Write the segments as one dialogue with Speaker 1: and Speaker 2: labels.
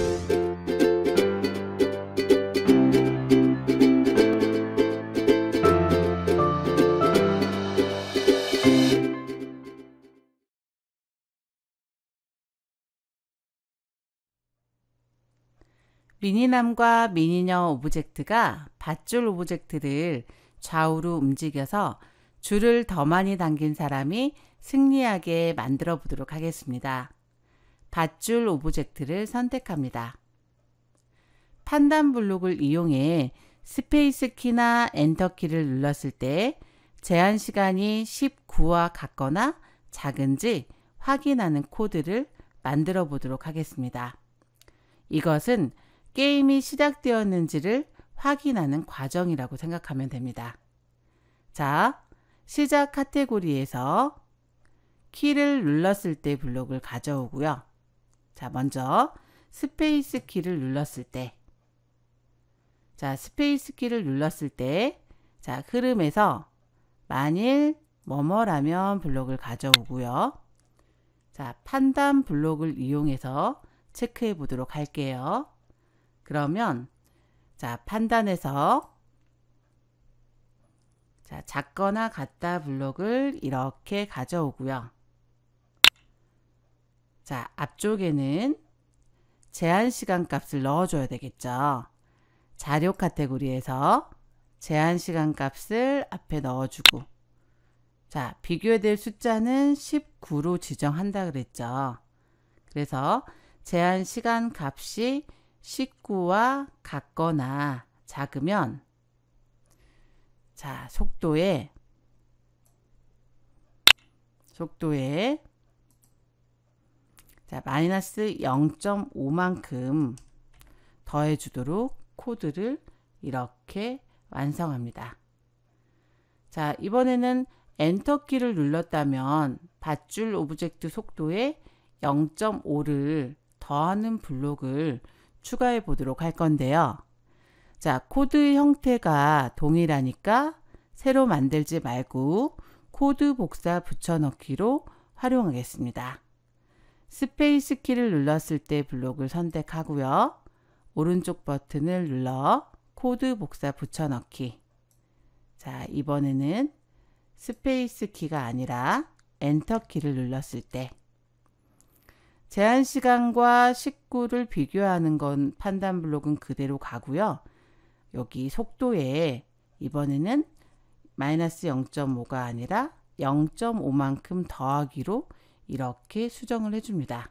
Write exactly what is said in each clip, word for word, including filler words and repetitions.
Speaker 1: 미니남과 미니녀 오브젝트가 밧줄 오브젝트를 좌우로 움직여서 줄을 더 많이 당긴 사람이 승리하게 만들어 보도록 하겠습니다. 밧줄 오브젝트를 선택합니다. 판단 블록을 이용해 스페이스 키나 엔터 키를 눌렀을 때 제한 시간이 십구와 같거나 작은지 확인하는 코드를 만들어 보도록 하겠습니다. 이것은 게임이 시작되었는지를 확인하는 과정이라고 생각하면 됩니다. 자, 시작 카테고리에서 키를 눌렀을 때 블록을 가져오고요. 자, 먼저 스페이스 키를 눌렀을 때, 자, 스페이스 키를 눌렀을 때, 자, 흐름에서 만일 뭐뭐라면 블록을 가져오고요. 자, 판단 블록을 이용해서 체크해 보도록 할게요. 그러면 자, 판단에서 자, 작거나 같다 블록을 이렇게 가져오고요. 자, 앞쪽에는 제한시간 값을 넣어줘야 되겠죠. 자료 카테고리에서 제한시간 값을 앞에 넣어주고, 자, 비교해야 될 숫자는 십구로 지정한다 그랬죠. 그래서 제한시간 값이 십구와 같거나 작으면 자, 속도에 속도에 자, 마이너스 영 점 오만큼 더해 주도록 코드를 이렇게 완성합니다. 자, 이번에는 엔터 키를 눌렀다면 밧줄 오브젝트 속도에 영 점 오를 더하는 블록을 추가해 보도록 할 건데요. 자, 코드 형태가 동일하니까 새로 만들지 말고 코드 복사 붙여넣기로 활용하겠습니다. 스페이스 키를 눌렀을 때 블록을 선택하고요. 오른쪽 버튼을 눌러 코드 복사 붙여넣기. 자, 이번에는 스페이스 키가 아니라 엔터 키를 눌렀을 때 제한시간과 십구를 비교하는 건 판단 블록은 그대로 가고요. 여기 속도에 이번에는 마이너스 영 점 오가 아니라 영 점 오만큼 더하기로 이렇게 수정을 해줍니다.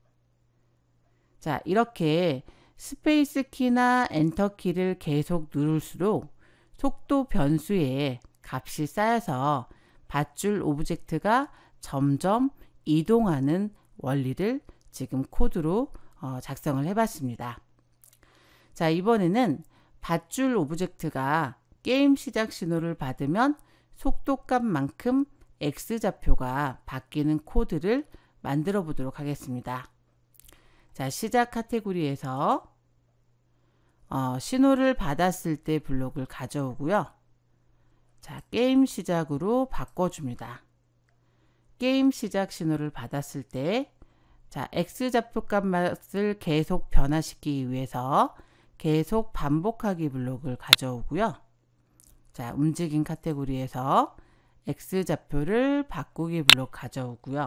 Speaker 1: 자, 이렇게 스페이스 키나 엔터 키를 계속 누를수록 속도 변수에 값이 쌓여서 밧줄 오브젝트가 점점 이동하는 원리를 지금 코드로 어, 작성을 해봤습니다. 자, 이번에는 밧줄 오브젝트가 게임 시작 신호를 받으면 속도값만큼 X좌표가 바뀌는 코드를 만들어 보도록 하겠습니다. 자, 시작 카테고리에서 어, 신호를 받았을 때 블록을 가져오고요. 자, 게임 시작으로 바꿔줍니다. 게임 시작 신호를 받았을 때 자, X좌표 값을 계속 변화시키기 위해서 계속 반복하기 블록을 가져오고요. 자, 움직임 카테고리에서 X좌표를 바꾸기 블록 가져오고요.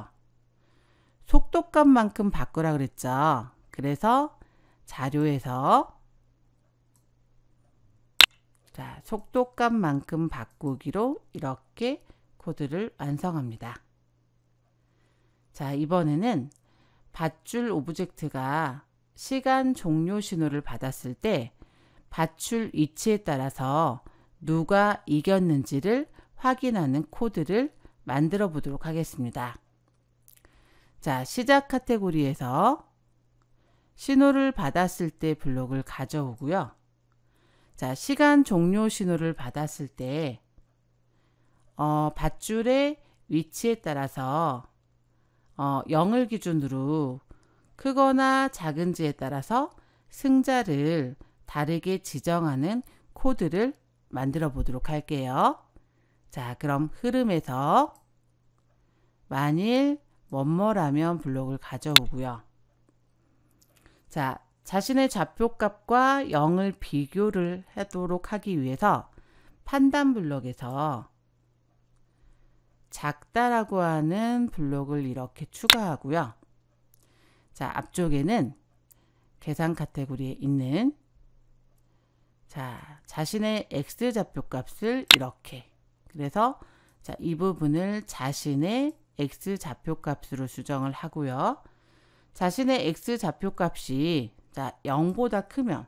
Speaker 1: 속도값만큼 바꾸라 그랬죠. 그래서 자료에서 자, 속도값만큼 바꾸기로 이렇게 코드를 완성합니다. 자, 이번에는 밧줄 오브젝트가 시간 종료 신호를 받았을 때 밧줄 위치에 따라서 누가 이겼는지를 확인하는 코드를 만들어 보도록 하겠습니다. 자, 시작 카테고리에서 신호를 받았을 때 블록을 가져오고요. 자, 시간 종료 신호를 받았을 때 어, 밧줄의 위치에 따라서 어, 영을 기준으로 크거나 작은지에 따라서 승자를 다르게 지정하는 코드를 만들어 보도록 할게요. 자, 그럼 흐름에서 만일 뭐뭐라면 블록을 가져오고요. 자, 자신의 좌표값과 영을 비교를 하도록 하기 위해서 판단 블록에서 작다라고 하는 블록을 이렇게 추가하고요. 자, 앞쪽에는 계산 카테고리에 있는 자, 자신의 x 좌표값을 이렇게, 그래서 자, 이 부분을 자신의 x 좌표값으로 수정을 하고요. 자신의 x 좌표값이 자, 영보다 크면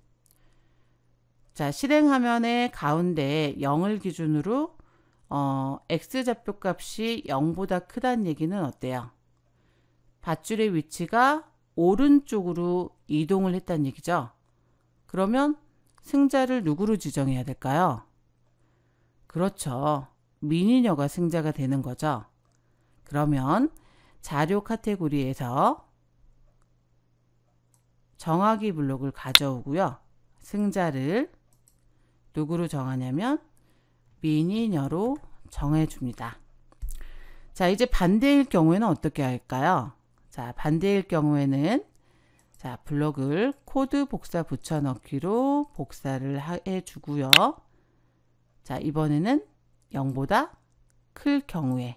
Speaker 1: 자, 실행 화면의 가운데 영을 기준으로 어, x 좌표값이 영보다 크다는 얘기는 어때요? 밧줄의 위치가 오른쪽으로 이동을 했다는 얘기죠. 그러면 승자를 누구로 지정해야 될까요? 그렇죠. 미니녀가 승자가 되는 거죠. 그러면 자료 카테고리에서 정하기 블록을 가져오고요. 승자를 누구로 정하냐면 미니녀로 정해줍니다. 자, 이제 반대일 경우에는 어떻게 할까요? 자, 반대일 경우에는 자, 블록을 코드 복사 붙여넣기로 복사를 해주고요. 자, 이번에는 영보다 클 경우에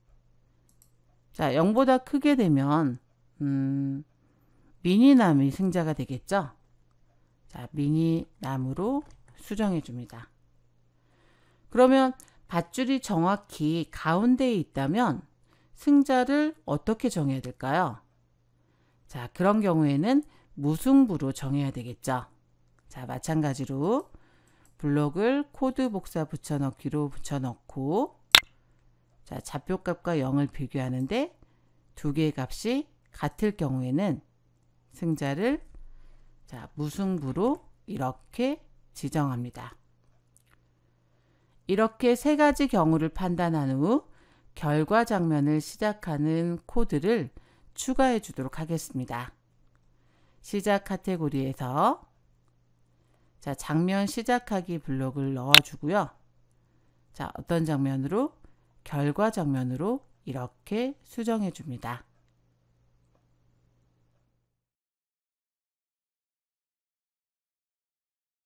Speaker 1: 자, 영보다 크게 되면 음, 미니남이 승자가 되겠죠. 자, 미니남으로 수정해 줍니다. 그러면 밧줄이 정확히 가운데에 있다면 승자를 어떻게 정해야 될까요? 자, 그런 경우에는 무승부로 정해야 되겠죠. 자, 마찬가지로 블록을 코드 복사 붙여넣기로 붙여넣고 자, 좌표값과 영을 비교하는데 두 개의 값이 같을 경우에는 승자를 자, 무승부로 이렇게 지정합니다. 이렇게 세 가지 경우를 판단한 후 결과 장면을 시작하는 코드를 추가해 주도록 하겠습니다. 시작 카테고리에서 자, 장면 시작하기 블록을 넣어 주고요. 자, 어떤 장면으로? 결과 장면으로 이렇게 수정해 줍니다.